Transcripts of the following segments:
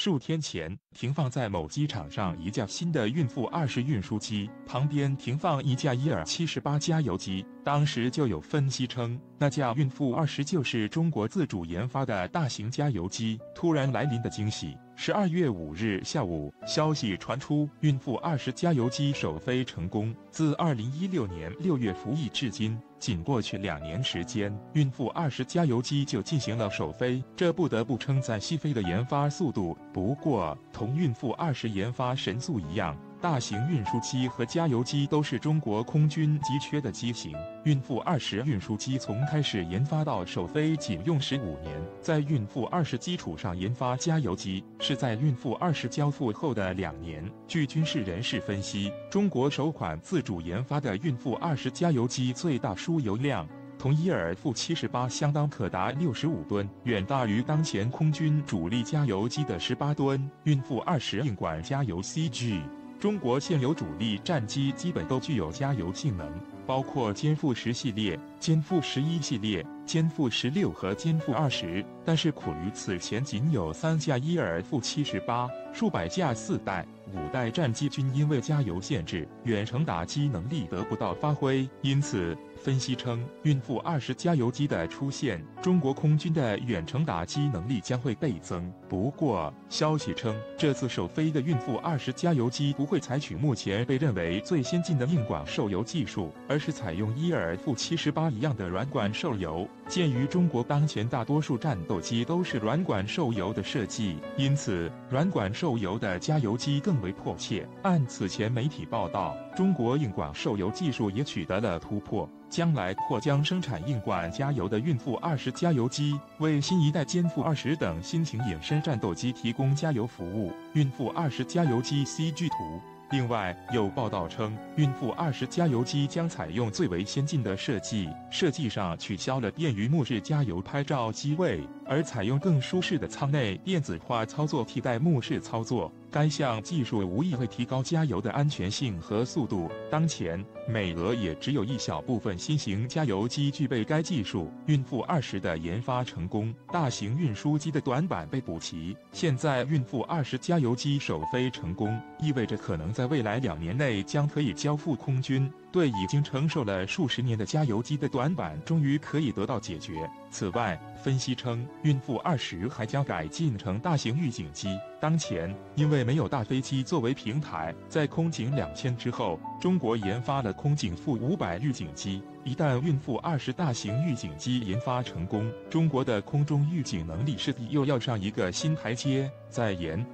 数天前，停放在某机场上一架新的运富20运输机，旁边停放一架伊尔78加油机。当时就有分析称，那架运富20就是中国自主研发的大型加油机。突然来临的惊喜。12月5日下午，消息传出，运富20加油机首飞成功。自2016年6月服役至今，仅过去2年时间，运富20加油机就进行了首飞，这不得不称赞西飞的研发速度。不过，同运富20研发神速一样，大型运输机和加油机都是中国空军急缺的机型。运富20运输机从开始研发到首飞仅用15年，在运富20基础上研发加油机，是在运富20交付后的2年。据军事人士分析，中国首款自主研发的运富20加油机最大输油量同伊尔富78相当，可达65吨，远大于当前空军主力加油机的18吨。运富20硬管加油 CG。中国现有主力战机基本都具有加油性能，包括歼负10系列、歼负11系列、歼负16和歼负20，但是苦于此前仅有3架伊尔富78，数百架4代、5代战机均因为加油限制，远程打击能力得不到发挥。因此，分析称，运富20加油机的出现，中国空军的远程打击能力将会倍增。不过，消息称，这次首飞的运富20加油机不会采取目前被认为最先进的硬管受油技术，而是采用伊尔富78一样的软管受油。鉴于中国当前大多数战斗机都是软管受油的设计，因此软管受油的加油机更为迫切。按此前媒体报道，中国硬管受油技术也取得了突破，将来或将生产硬管加油的运富20加油机，为新一代歼负20等新型隐身战斗机提供加油服务。运富20加油机 CG 图。另外，有报道称，运富20加油机将采用最为先进的设计，设计上取消了便于目视加油拍照机位，而采用更舒适的舱内电子化操作替代目视操作。该项技术无疑会提高加油的安全性和速度。当前，美俄也只有一小部分新型加油机具备该技术。运富20的研发成功，大型运输机的短板被补齐。现在运富20加油机首飞成功，意味着可能在未来2年内将可以交付空军。对已经承受了数十年的加油机的短板终于可以得到解决。此外，分析称，运富20还将改进成大型预警机。当前，因为没有大飞机作为平台，在空警2000之后，中国研发了空警负500预警机。一旦运富20大型预警机研发成功，中国的空中预警能力势必又要上一个新台阶。再言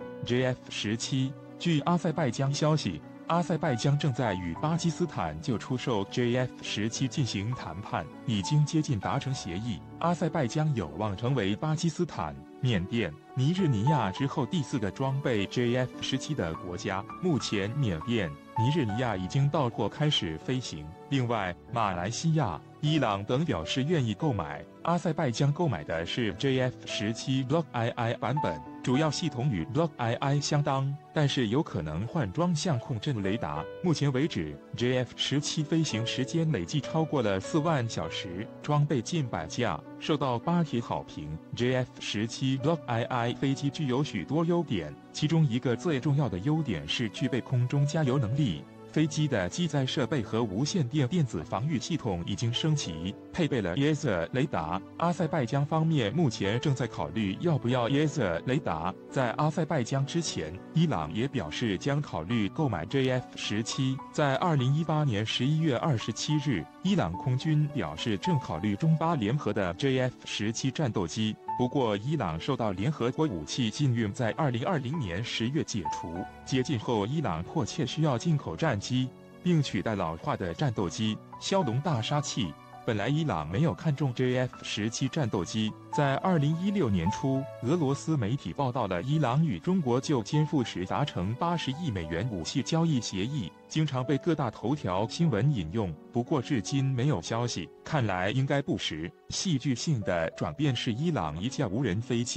JF-17，据阿塞拜疆消息，阿塞拜疆正在与巴基斯坦就出售 JF-17进行谈判，已经接近达成协议。阿塞拜疆有望成为巴基斯坦、缅甸、尼日利亚之后第4个装备 JF-17的国家。目前，缅甸、尼日利亚已经到货开始飞行。另外，马来西亚、伊朗等表示愿意购买。阿塞拜疆购买的是 JF-17 Block II 版本，主要系统与 Block II 相当，但是有可能换装相控阵雷达。目前为止 ，JF-17 飞行时间累计超过了4万小时，装备近100架，受到巴铁好评。JF-17 Block II 飞机具有许多优点，其中一个最重要的优点是具备空中加油能力。飞机的机载设备和无线电电子防御系统已经升级，配备了 ESA 雷达。阿塞拜疆方面目前正在考虑要不要 ESA 雷达。在阿塞拜疆之前，伊朗也表示将考虑购买 JF-17。在2018年11月27日，伊朗空军表示正考虑中巴联合的 JF-17战斗机。不过，伊朗受到联合国武器禁运在2020年10月解除。解禁后，伊朗迫切需要进口战机，并取代老化的战斗机，枭龙大杀器。本来伊朗没有看中 JF-17战斗机，在2016年初，俄罗斯媒体报道了伊朗与中国就歼负10达成80亿美元武器交易协议，经常被各大头条新闻引用。不过至今没有消息，看来应该不实。戏剧性的转变是伊朗一架无人飞机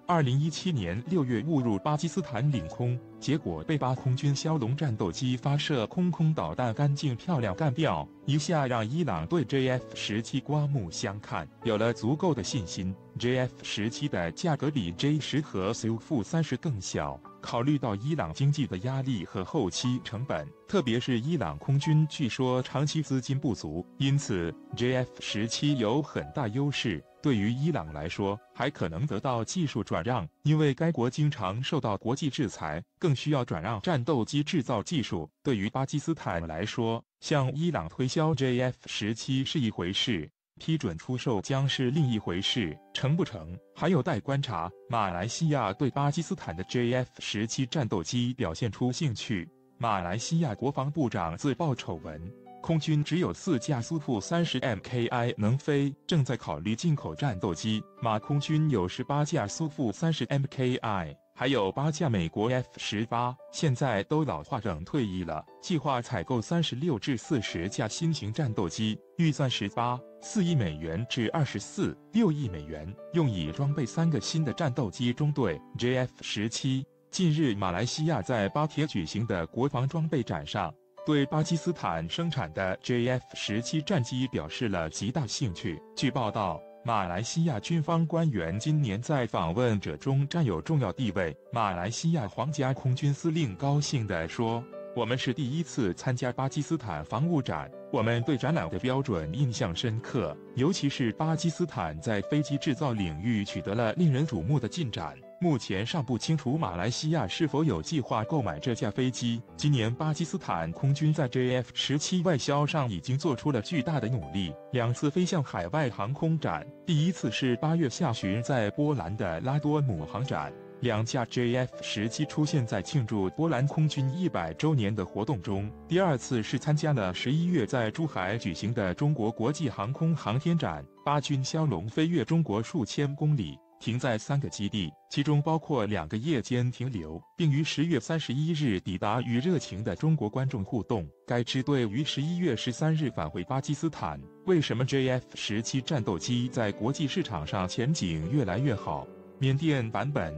2017年6月误入巴基斯坦领空，结果被巴空军枭龙战斗机发射空导弹干净漂亮干掉，一下让伊朗对 JF-17刮目相看，有了足够的信心。JF-17的价格比 J-10和 Su-30更小。考虑到伊朗经济的压力和后期成本，特别是伊朗空军据说长期资金不足，因此 JF-17有很大优势。对于伊朗来说，还可能得到技术转让，因为该国经常受到国际制裁，更需要转让战斗机制造技术。对于巴基斯坦来说，向伊朗推销 JF-17是一回事，批准出售将是另一回事，成不成还有待观察。马来西亚对巴基斯坦的 JF-17战斗机表现出兴趣。马来西亚国防部长自曝丑闻，空军只有4架苏 -30 MKI 能飞，正在考虑进口战斗机。马空军有18架苏 -30 MKI， 还有8架美国 F-18， 现在都老化整退役了，计划采购36至40架新型战斗机，预算18.4亿美元至24.6亿美元，用以装备3个新的战斗机中队 JF-17。近日，马来西亚在巴铁举行的国防装备展上，对巴基斯坦生产的 JF-17战机表示了极大兴趣。据报道，马来西亚军方官员今年在访问者中占有重要地位。马来西亚皇家空军司令高兴地说：“我们是第一次参加巴基斯坦防务展，我们对展览的标准印象深刻，尤其是巴基斯坦在飞机制造领域取得了令人瞩目的进展。目前尚不清楚马来西亚是否有计划购买这架飞机。今年巴基斯坦空军在 JF-17外销上已经做出了巨大的努力，2次飞向海外航空展，第一次是8月下旬在波兰的拉多姆航展。2架 JF-17出现在庆祝波兰空军100周年的活动中，第2次是参加了11月在珠海举行的中国国际航空航天展。巴军枭龙飞越中国数千公里，停在3个基地，其中包括2个夜间停留，并于10月31日抵达，与热情的中国观众互动。该支队于11月13日返回巴基斯坦。为什么 JF-17战斗机在国际市场上前景越来越好？缅甸版本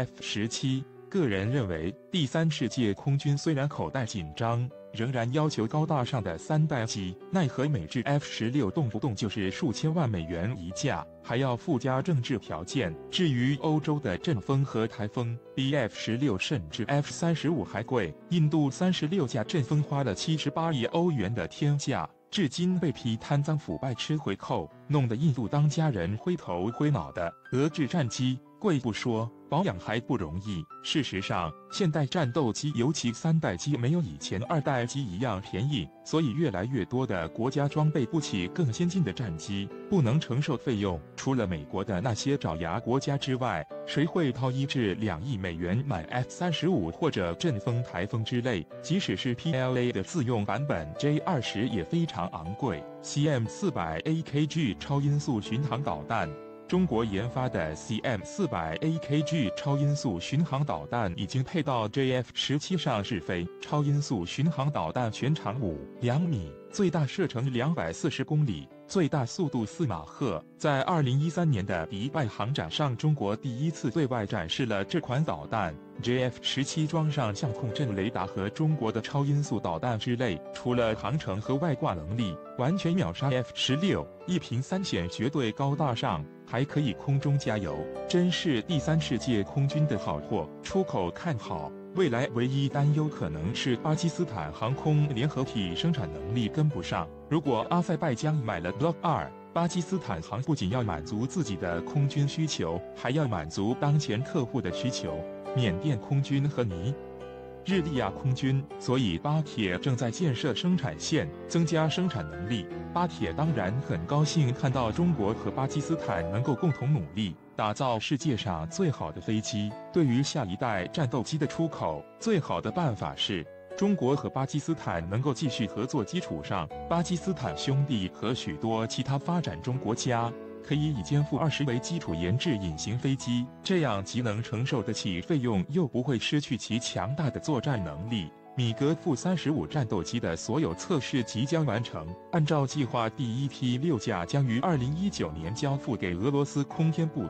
JF-17， 个人认为，第3世界空军虽然口袋紧张，仍然要求高大上的3代机，奈何美制 F-16动不动就是数千万美元一架，还要附加政治条件。至于欧洲的阵风和台风，比 F-16甚至 F-35还贵。印度36架阵风花了78亿欧元的天价，至今被批贪赃腐败吃回扣，弄得印度当家人灰头灰脑的。俄制战机贵不说，保养还不容易。事实上，现代战斗机尤其3代机没有以前2代机一样便宜，所以越来越多的国家装备不起更先进的战机，不能承受费用。除了美国的那些爪牙国家之外，谁会掏1至2亿美元买 F-35或者阵风、台风之类？即使是 PLA 的自用版本 J-20也非常昂贵。CM-400 AKG 超音速巡航导弹。中国研发的 CM-400 AKG 超音速巡航导弹已经配到 JF-17上试飞。超音速巡航导弹全长5.2米，最大射程240公里，最大速度4马赫。在2013年的迪拜航展上，中国第一次对外展示了这款导弹。JF-17装上相控阵雷达和中国的超音速导弹之类，除了航程和外挂能力完全秒杀 F-16， 一平三险绝对高大上，还可以空中加油，真是第3世界空军的好货，出口看好。未来唯一担忧可能是巴基斯坦航空联合体生产能力跟不上。如果阿塞拜疆买了 Block 2，巴基斯坦航不仅要满足自己的空军需求，还要满足当前客户的需求。缅甸空军和尼日利亚空军，所以巴铁正在建设生产线，增加生产能力。巴铁当然很高兴看到中国和巴基斯坦能够共同努力，打造世界上最好的飞机。对于下一代战斗机的出口，最好的办法是中国和巴基斯坦能够继续合作基础上，巴基斯坦兄弟和许多其他发展中国家可以以歼负20为基础研制隐形飞机，这样既能承受得起费用，又不会失去其强大的作战能力。米格 -35战斗机的所有测试即将完成，按照计划，第一批6架将于2019年交付给俄罗斯空天部队。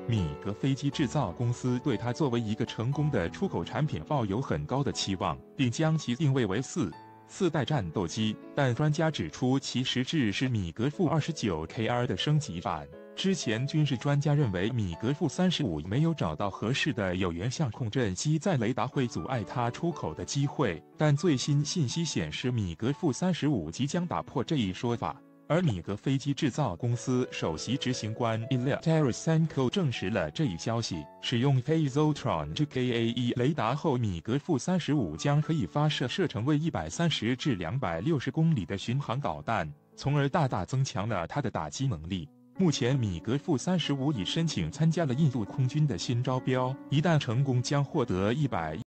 米格飞机制造公司对它作为一个成功的出口产品抱有很高的期望，并将其定位为四代战斗机。但专家指出，其实质是米格 -29KR 的升级版。之前军事专家认为米格 -35没有找到合适的有源相控阵机，在雷达会阻碍它出口的机会。但最新信息显示，米格 -35即将打破这一说法。而米格飞机制造公司首席执行官 Ilya Tarasenko 证实了这一消息。使用 Phasotron GKAE 雷达后，米格 -35将可以发射射程为130至260公里的巡航导弹，从而大大增强了它的打击能力。目前，米格 -35已申请参加了印度空军的新招标，一旦成功，将获得100